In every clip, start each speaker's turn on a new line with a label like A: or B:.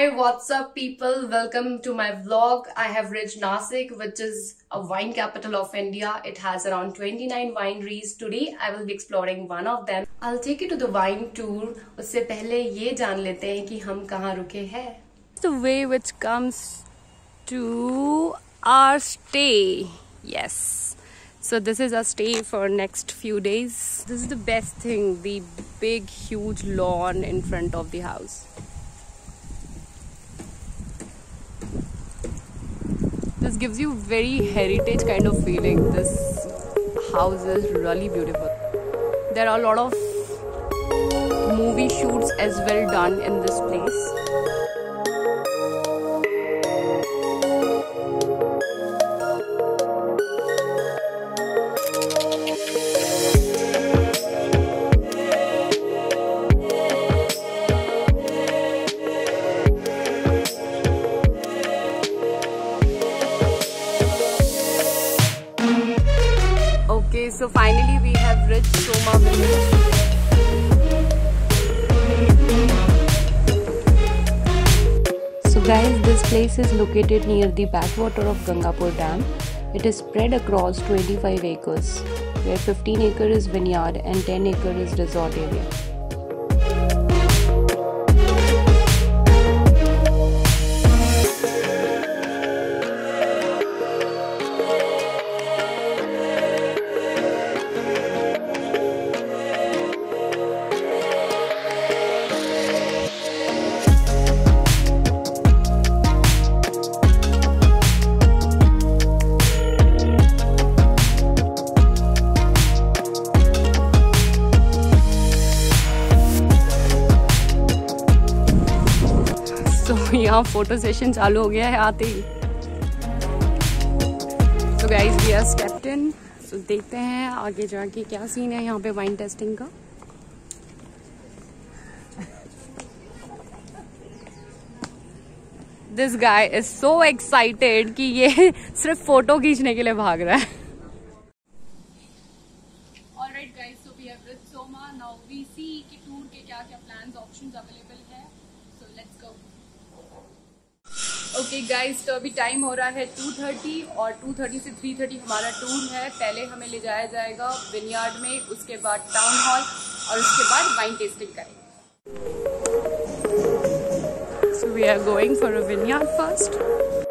A: Hi, what's up people? Welcome to my vlog. I have reached Nasik, which is a wine capital of India. It has around 29 wineries. Today I will be exploring one of them. I'll take you to the wine tour. उससे पहले ये जान लेते हैं कि हम कहाँ रुके हैं. The way which comes to our stay. Yes. So this is our stay for next few days. This is the best thing, the big huge lawn in front of the house. This gives you very heritage kind of feeling. This house is really beautiful. There are a lot of movie shoots as well done in this place. Okay, so finally we have reached Soma village. So guys, this place is located near the backwater of Gangapur Dam. It is spread across 25 acres, where 15 acres is vineyard and 10 acres is resort area. यहाँ photo session चालू हो गया है आते ही. तो guys we are stepped in. So देखते हैं आगे जाके क्या सीन है यहाँ पे वाइन टेस्टिंग का. This guy is so excited कि ये सिर्फ फोटो खींचने के लिए भाग रहा है. Alright guys, so we have reached Soma. Now we see कि टूर के क्या क्या प्लान्स ऑप्शंस अवेलेबल है. So let's go. Okay guys, तो अभी टाइम हो रहा है 2:30 और 2:30 से 3:30 हमारा टूर है. पहले हमें ले जाया जाएगा विनयार्ड में, उसके बाद टाउन हॉल और उसके बाद वाइन टेस्टिंग करेंगे. So we are going for a vineyard first.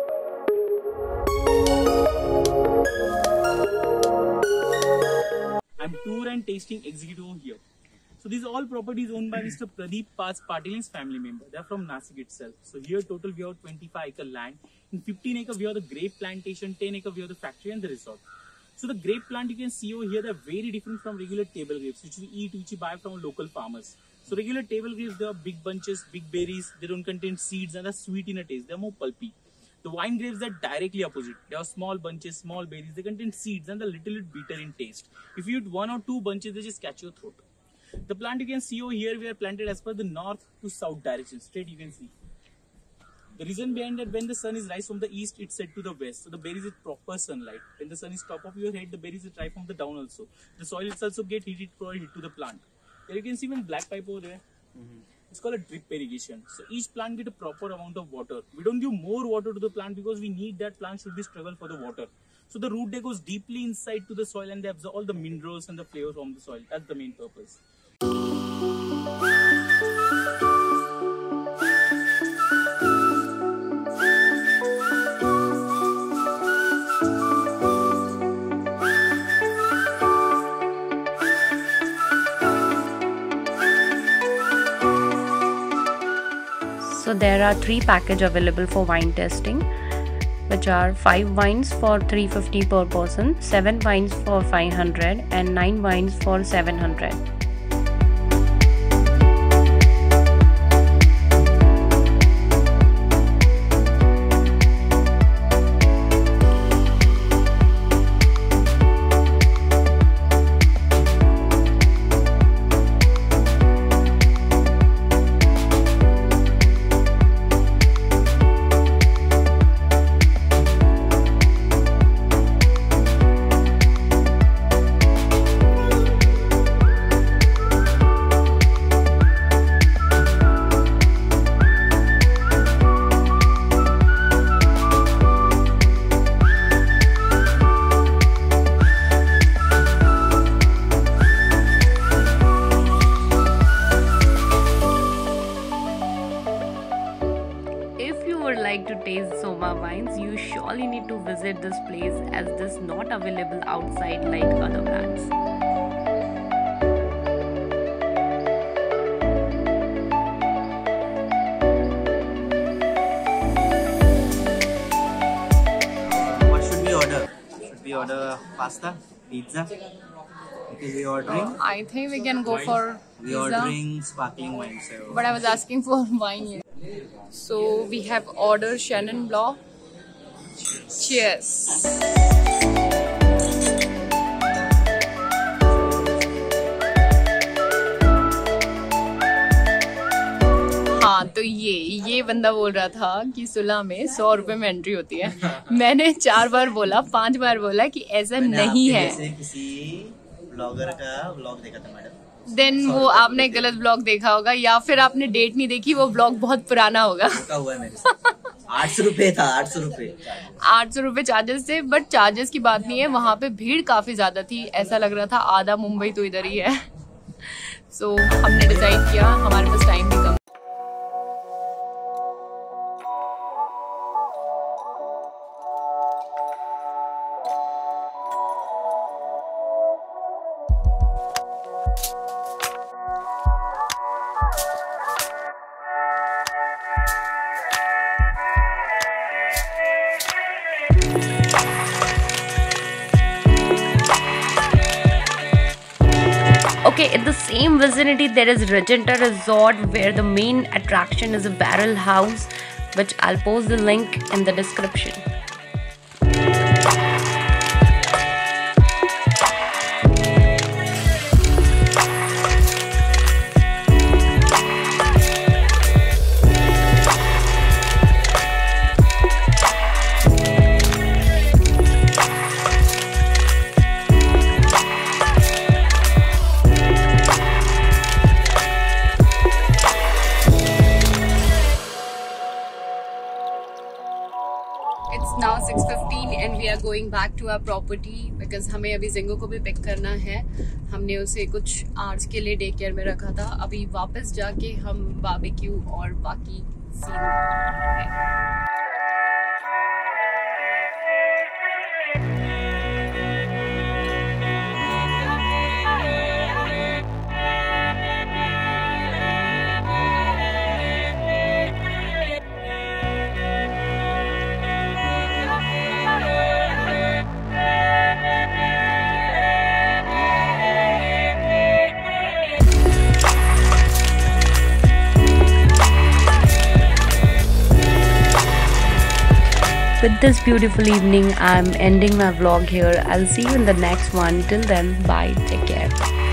B: I'm tour and tasting executive here. So these are all properties owned by Mr. Pradeep Patil's family member. They are from Nasik itself. So here total we have 25-acre land. In 15-acre we have the grape plantation, 10-acre we have the factory and the resort. So the grape plant you can see over here, they are very different from regular table grapes which we eat, which we buy from local farmers. So regular table grapes, they are big bunches, big berries, they don't contain seeds and are sweet in a taste. They are more pulpy. The wine grapes are directly opposite. They are small bunches, small berries, they contain seeds and a little bit bitter in taste. If you eat one or two bunches, they just catch your throat. The plant you can see over here, we are planted as per the north to south direction, straight you can see. The reason behind that, when the sun is rise from the east, it's set to the west. So the berries is proper sunlight. When the sun is top of your head, the berries is dry from the down also. The soil is also get heated for heat to the plant. There you can see one black pipe over there. It's called a drip irrigation. So each plant get a proper amount of water. We don't give more water to the plant because we need that plant should be struggle for the water. So the root, they goes deeply inside to the soil and they absorb all the minerals and the flavors from the soil. That's the main purpose.
A: So there are 3 packages available for wine testing, which are 5 wines for 350 per person, 7 wines for 500 and 9 wines for 700. visit this place as this is not available outside like other brands.
C: We order pasta, pizza. Because we ordering.
A: I think we can go for
C: We
A: pizza.
C: ordering sparkling wine. So.
A: But I was asking for wine here. So we have ordered Chenin Blanc. Cheers. हाँ, तो ये बंदा बोल रहा था कि सुलह में 100 रुपए में एंट्री होती है। मैंने 4 बार बोला, 5 बार बोला कि ऐसा नहीं है।
C: किसी ब्लॉगर का ब्लॉग देखा था मैडम।
A: देन वो आपने गलत ब्लॉग देखा होगा या फिर आपने डेट नहीं देखी, वो ब्लॉग बहुत पुराना होगा।
C: हुआ है मेरे साथ। 800 रुपए था, 800 रुपए।
A: 800 रुपए चार्जेस थे, बट चार्जेस की बात नहीं है, वहाँ पे भीड़ काफी ज्यादा थी। ऐसा लग रहा था आधा मुंबई तो इधर ही है। सो हमने डिसाइड किया, हमारे पास टाइम भी कम। Okay, in the same vicinity there is Regenta Resort where the main attraction is a barrel house, which I'll post the link in the description. It's now 6:15 and we are going back to our property because हमें अभी ginkgo को भी pick करना है। हमने उसे कुछ hours के लिए डे केयर में रखा था। अभी वापस जाके हम बारबेक्यू और बाकी सीन है। With this beautiful evening, I'm ending my vlog here. I'll see you in the next one. Till then, bye. Take care.